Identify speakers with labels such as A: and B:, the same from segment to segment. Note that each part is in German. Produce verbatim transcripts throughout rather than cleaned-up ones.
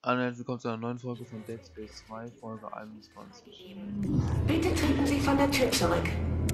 A: Hallo, willkommen zu einer neuen Folge von Dead Space zwei, Folge einundzwanzig.
B: Bitte treten Sie von der Tür zurück.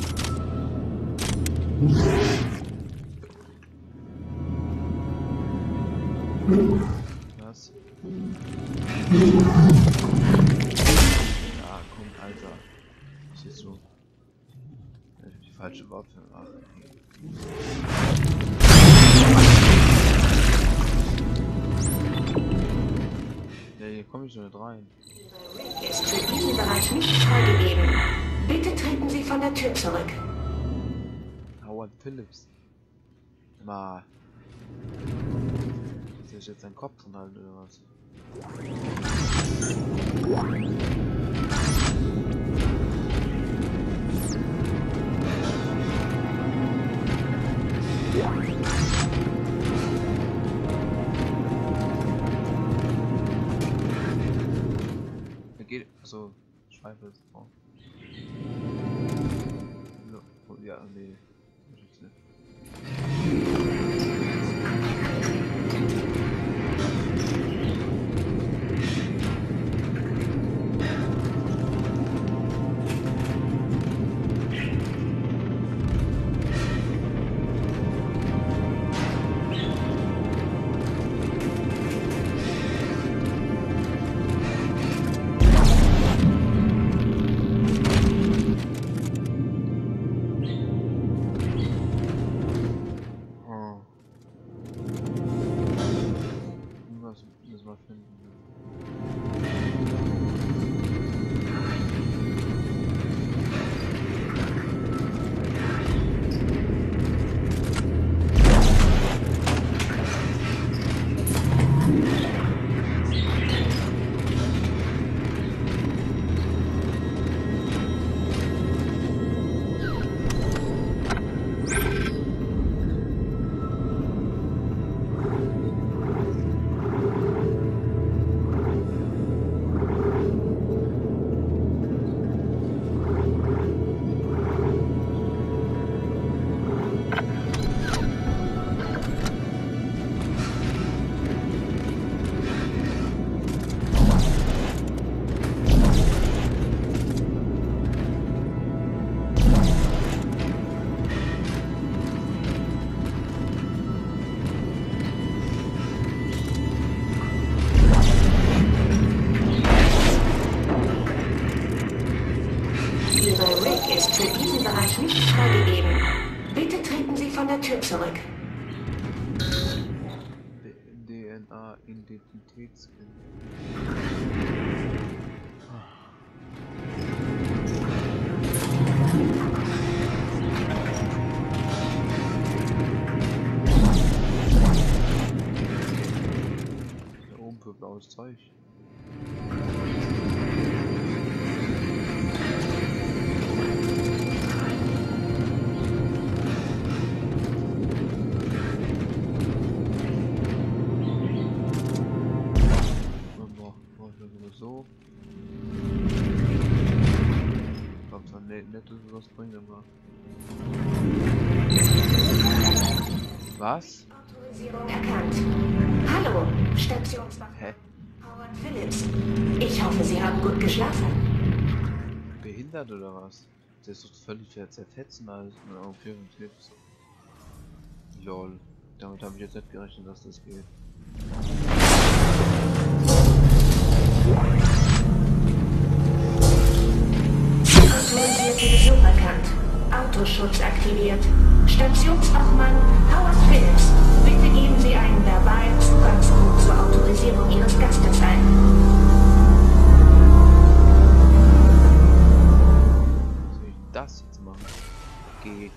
A: Was? Ja, komm, Alter. Was ist so? Ich hab die falsche Waffe. Ach, nee. Ja, hier komme ich so nicht rein.
B: Ist für diesen Bereich nicht freigegeben. Bitte treten Sie von der Tür zurück.
A: Howard Phillips. Mal. Soll ich jetzt einen Kopf drin halten oder was? Er geht. Also, Schweife ist vor. Ja, nee. Das ist nicht.
B: Ist für diesen Bereich nicht freigegeben. Bitte treten Sie von der Tür zurück.
A: D N A-Identitätsscan. Da oben für blaues Zeug. So. Ich glaube zwar nett, nett ist was bringt, aber. Was?
B: Autorisierung erkannt. Hallo, Stationswache.
A: Hä?
B: Howard Phillips. Ich hoffe, Sie haben gut geschlafen.
A: Behindert oder was? Der ist doch völlig zerfetzen alles. Okay, okay. Lol. Damit habe ich jetzt nicht gerechnet, dass das geht.
B: Autorisierte Besuch erkannt. Autoschutz aktiviert. Stationswachmann Howard Phillips. Bitte geben Sie einen verbalen Zugangscode zur Autorisierung Ihres Gastes ein.
A: Soll ich das jetzt machen? Okay.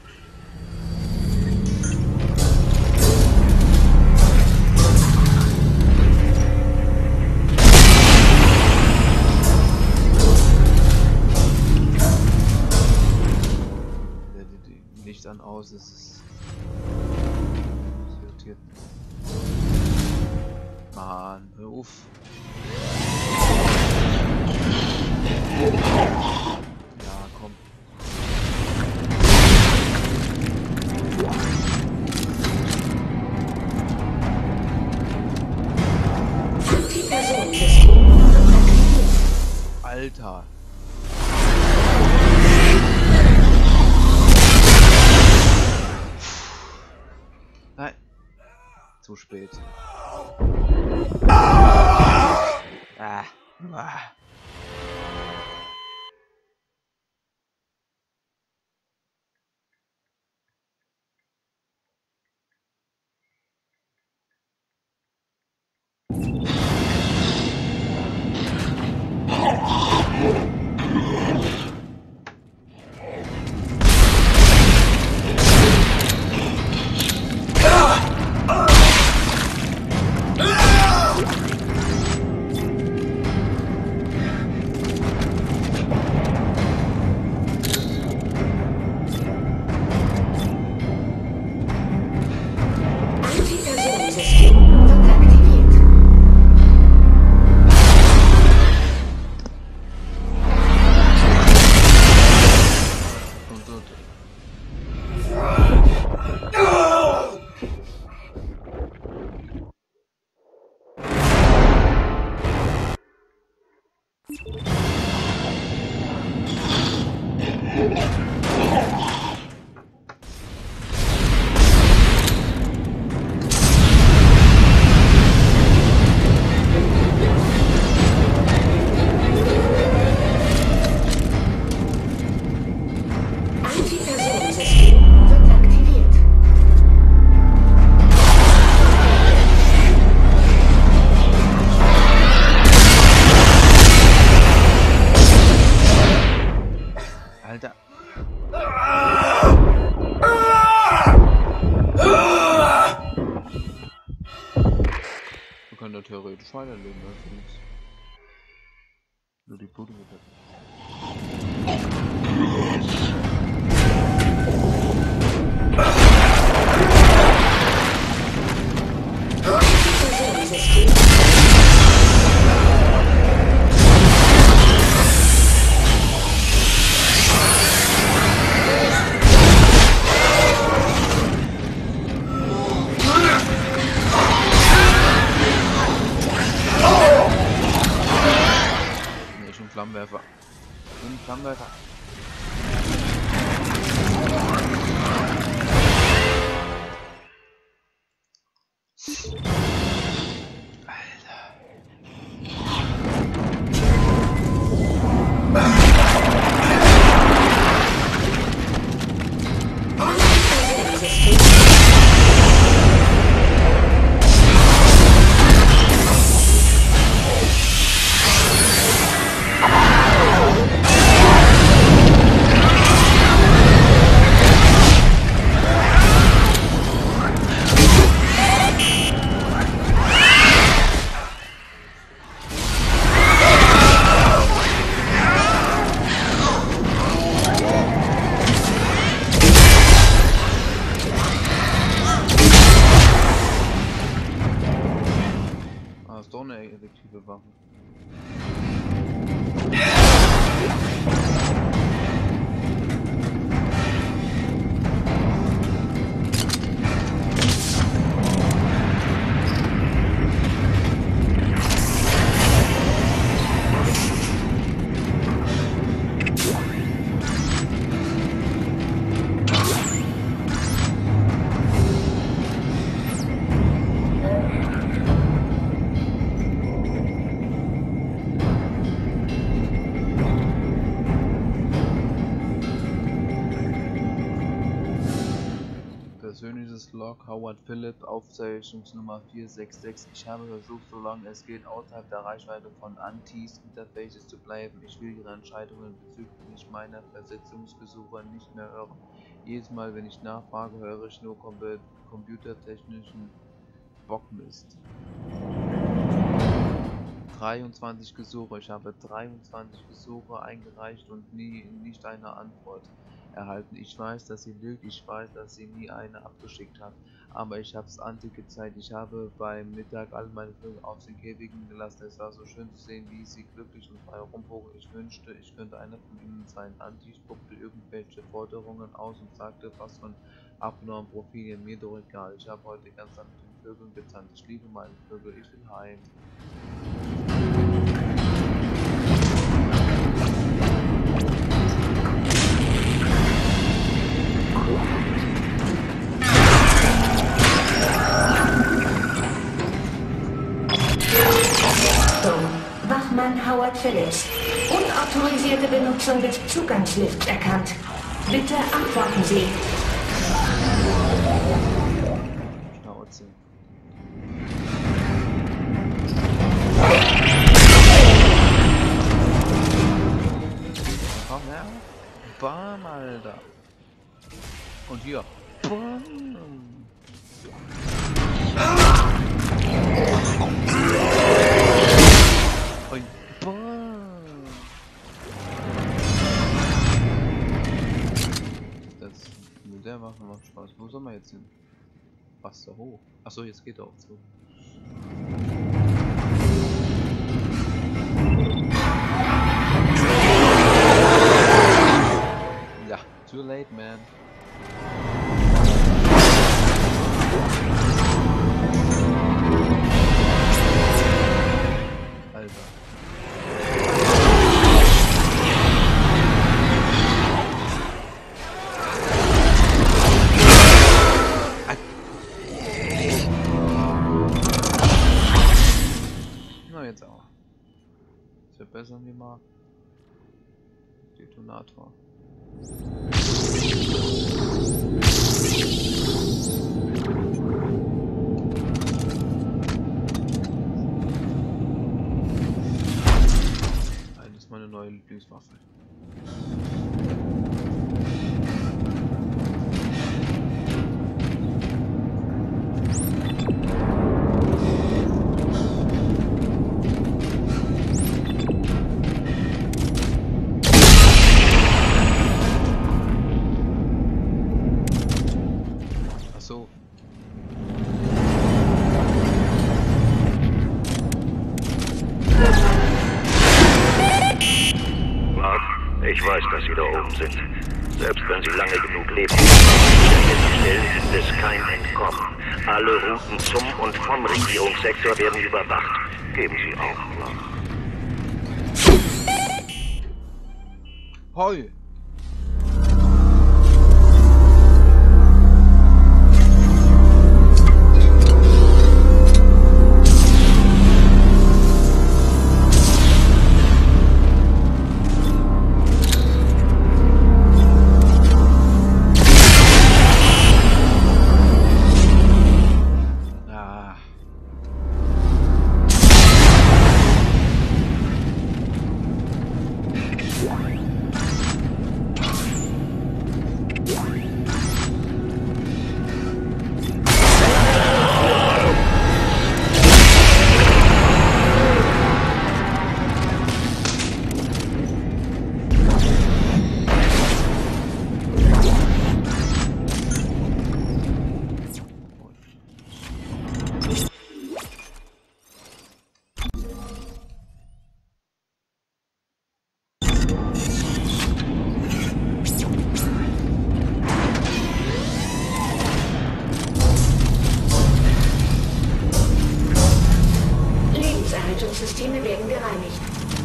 A: Licht an aus, es ist irritiert. Mann, hör auf. Ja, komm.
B: Anti-Personsystem wird aktiviert.
A: Alter. Nein. Zu spät. Ah. Ah.
B: Anti-Personensystem wird aktiviert.
A: Und so.
B: Anti-Personensystem wird aktiviert.
A: Alter. Wir können da theoretisch weiterleben, also nichts. Nur die Blutung wird halt.
B: Anti-Personensystem.
A: Nee, schon Flammenwerfer. Schon Flammenwerfer. Ah, ist doch eine effektive Waffe. Persönliches Log Howard Phillip, Aufzeichnungsnummer vier sechs sechs. Ich habe versucht, solange es geht, außerhalb der Reichweite von Antis Interfaces zu bleiben. Ich will Ihre Entscheidungen bezüglich meiner Versetzungsgesuche nicht mehr hören. Jedes Mal, wenn ich nachfrage, höre ich nur computertechnischen Bockmist. dreiundzwanzig Gesuche. Ich habe dreiundzwanzig Gesuche eingereicht und nie nicht eine Antwort erhalten. Ich weiß, dass sie lügt, ich weiß, dass sie nie eine abgeschickt hat, aber ich hab's Anti gezeigt. Ich habe beim Mittag all meine Vögel aus den Käfigen gelassen. Es war so schön zu sehen, wie sie glücklich und frei rumpogen. Ich wünschte, ich könnte einer von ihnen sein. Anti spuckte irgendwelche Forderungen aus und sagte was von abnormen Profilen. Mir doch egal. Ich habe heute ganz mit den Vögeln getanzt. Ich liebe meine Vögel. Ich will heim.
B: Achtung! Wachmann Howard Phillips. Unautorisierte Benutzung des Zugangslifts erkannt. Bitte antworten Sie.
A: Schnauze. Komm her. Bam, Alter. Und hier. Bam. Und bam. Das mit der Waffe macht Spaß. Wo soll man jetzt hin? Was da hoch? Achso, jetzt geht er auch so. Ja, too late, man. Alter. Na jetzt auch. Verbessern wir mal. Detonator. Das ist meine neue Lieblingswaffe.
C: Ich weiß, dass Sie da oben sind. Selbst wenn Sie lange genug leben, schnell ist es kein Entkommen. Alle Routen zum und vom Regierungssektor werden überwacht. Geben Sie auch noch.
A: Heu!
B: Systeme werden gereinigt.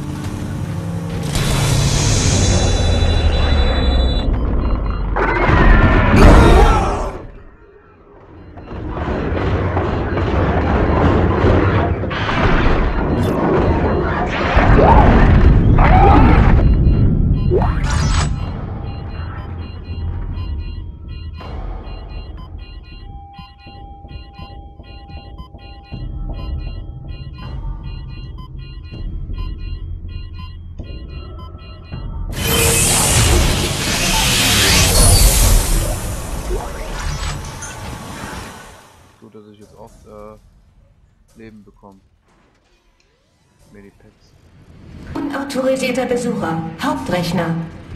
A: Dass ich jetzt oft äh, Leben bekomme. Medipacks.
B: Unautorisierter Besucher. Hauptrechner.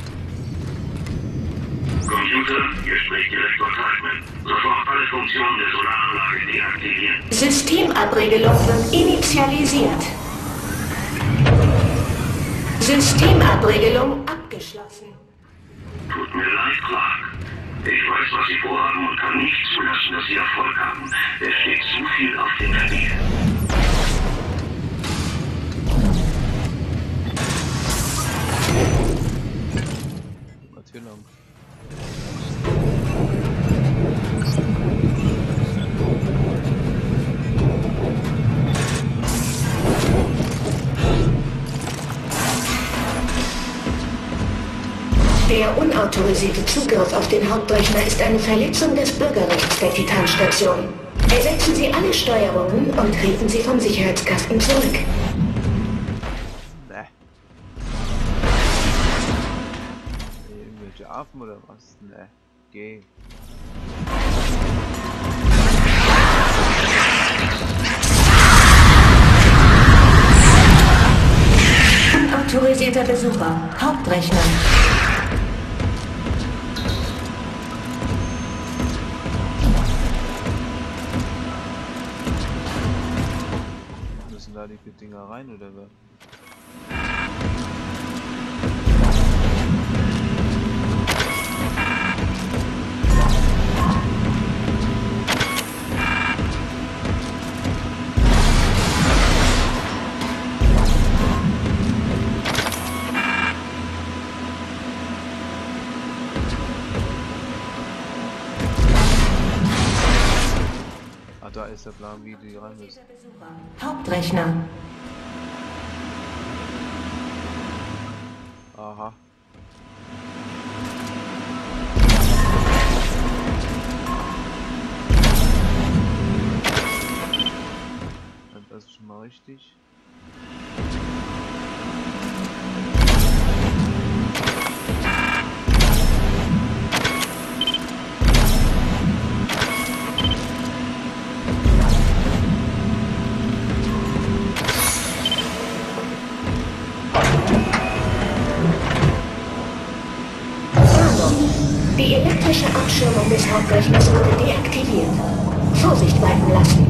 C: Computer, hier spricht Direktor Teichmann. Sofort alle Funktionen der Solaranlage deaktivieren.
B: Systemabregelung wird initialisiert. Systemabregelung abgeschlossen.
C: Tut mir leid, Clark. Ich weiß, was Sie vorhaben und kann nicht zulassen, dass Sie Erfolg haben. Es steht zu viel auf dem Spiel.
A: Natürlich.
B: Der unautorisierte Zugriff auf den Hauptrechner ist eine Verletzung des Bürgerrechts der Titanstation. Ersetzen Sie alle Steuerungen und treten Sie vom Sicherheitskasten zurück.
A: Ne. Irgendwelche Affen oder was? Ne. Geh.
B: Unautorisierter Besucher. Hauptrechner.
A: Müssen da die Dinger rein oder was? Da ist der Plan, wie die rein müssen.
B: Hauptrechner.
A: Aha. Das ist schon mal richtig.
B: Die elektrische Abschirmung des Hauptrechners wurde deaktiviert. Vorsicht walten lassen.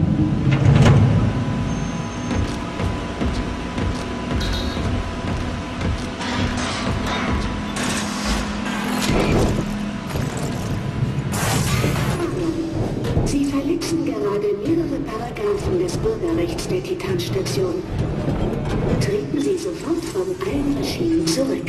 B: Sie verletzen gerade mehrere Paragraphen des Bürgerrechts der Titanstation. Treten Sie sofort von allen Regimen zurück.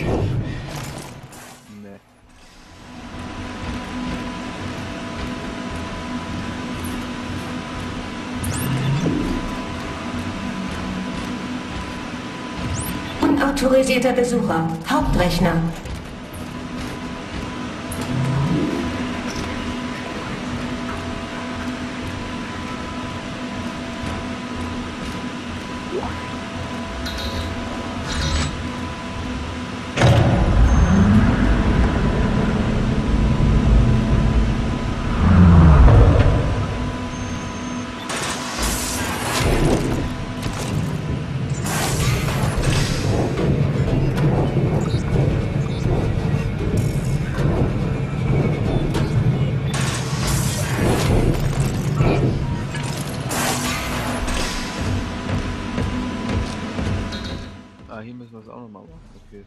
B: Unautorisierter Besucher. Hauptrechner.
A: Ah, hier müssen wir es auch nochmal machen, okay.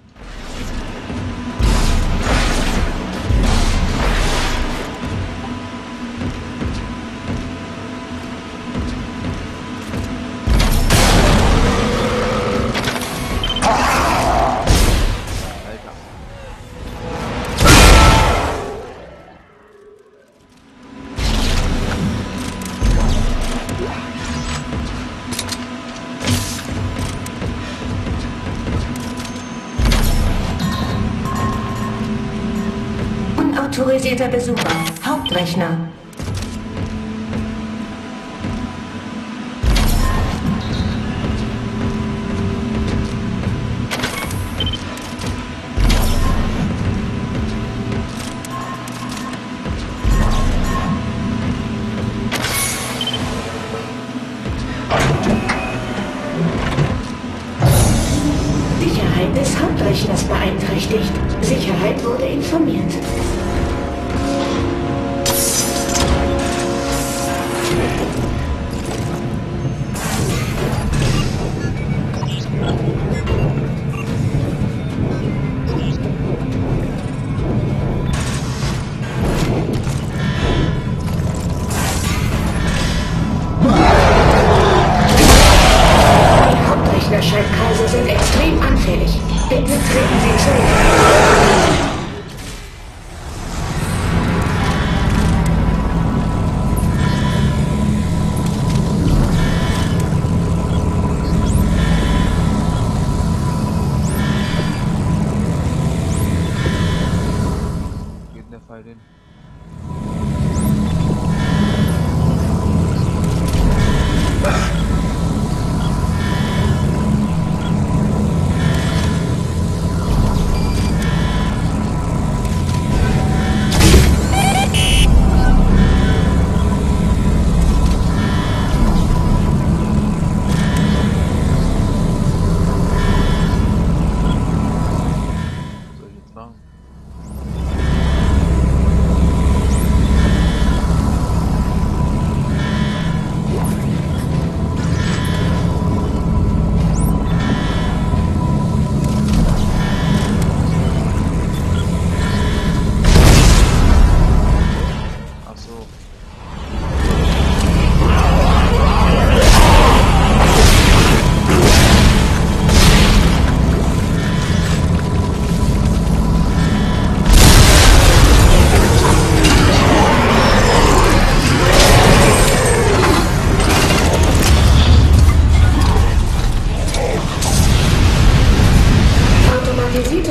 B: Autorisierter Besucher. Hauptrechner. Sicherheit des Hauptrechners beeinträchtigt. Sicherheit wurde informiert. Schaltkreise sind extrem anfällig. Bitte treten Sie zurück.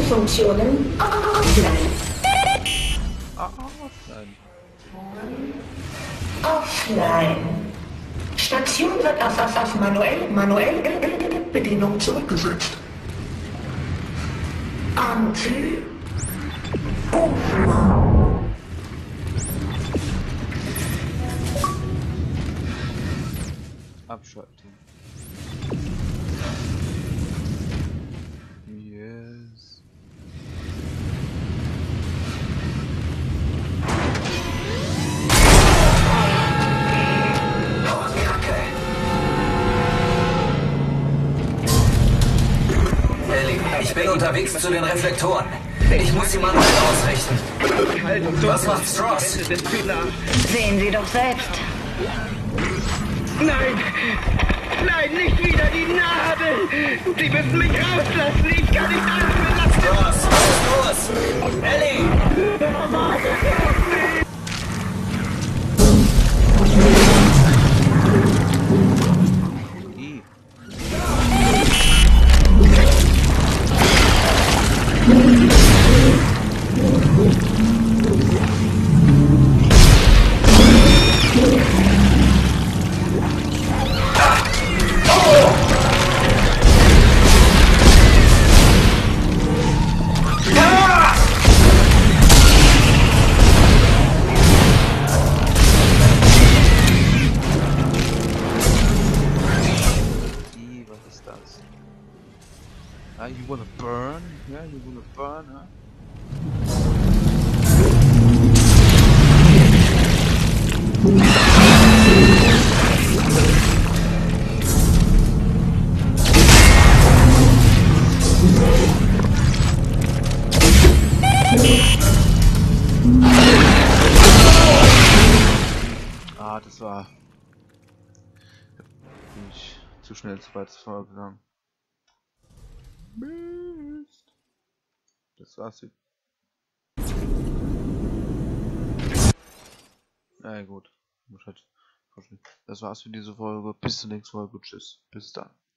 B: Funktionen offline.
A: Ah, offline.
B: Offline. Station wird auf, auf, auf manuell, manuell Bedienung zurückgesetzt. Anti.
A: Abschalten. Yes.
D: Ich bin unterwegs zu den Reflektoren. Ich muss sie manuell ausrichten. Was macht Stross?
E: Sehen Sie doch selbst.
F: Nein! Nein, nicht wieder die Nadel! Sie müssen mich rauslassen! Ich kann nicht atmen lassen!
D: Stross, was ist los? Ellie!
A: I. I, was ist das? Ah, you wanna burn? Ja, you wanna burn, huh? Ah, das war... Bin ich zu schnell zu weit vorgegangen. Mist. Das war's jetzt. Na gut. Das war's für diese Folge. Bis zur nächsten Folge. Tschüss. Bis dann.